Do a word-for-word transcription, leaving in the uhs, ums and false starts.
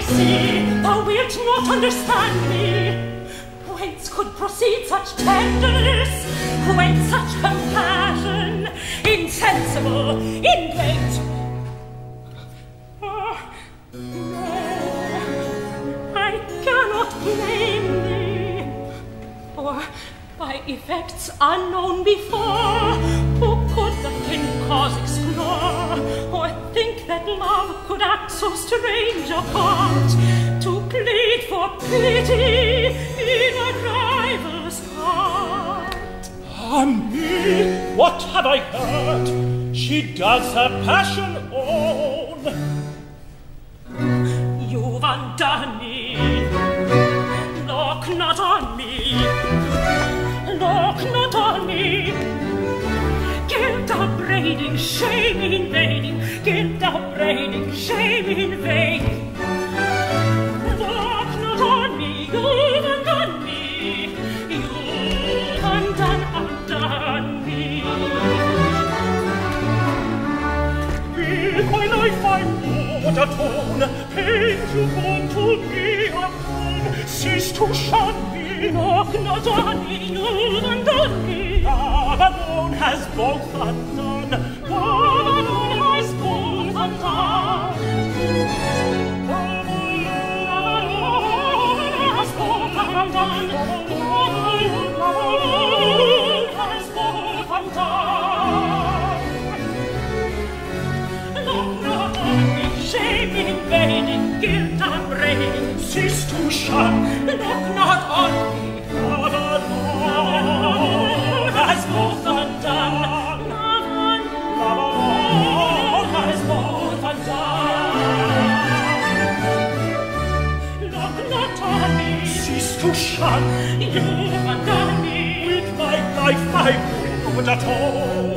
see, thou wilt not understand me. Whence could proceed such tenderness? Whence such compassion? Insensible, ingrate. Oh, no, I cannot blame thee. For by effects unknown before, who could the thin cause explore, or think that love could act so strange a part, to plead for pity in a rival's heart? Ah me, what have I heard? She does her passion own. You've undone me. Look not on me. Look not on me. Guilt upbraiding, shame invading, guilt upbraiding, shame invading. Look not on me, you've undone me. You've undone, undone me. With my life I would atone, pain you born to me alone. Cease to shun me. Look not on me, you've undone me. Love alone has both undone. Love alone has both undone. Love alone has both undone. Love alone has both undone. Look not on me, shame invading, guilt upbraiding, cease to shun. Look not on me, love alone has both undone. Love alone has both undone. Look not on me, cease to shun. You've undone me. With my life I would atone.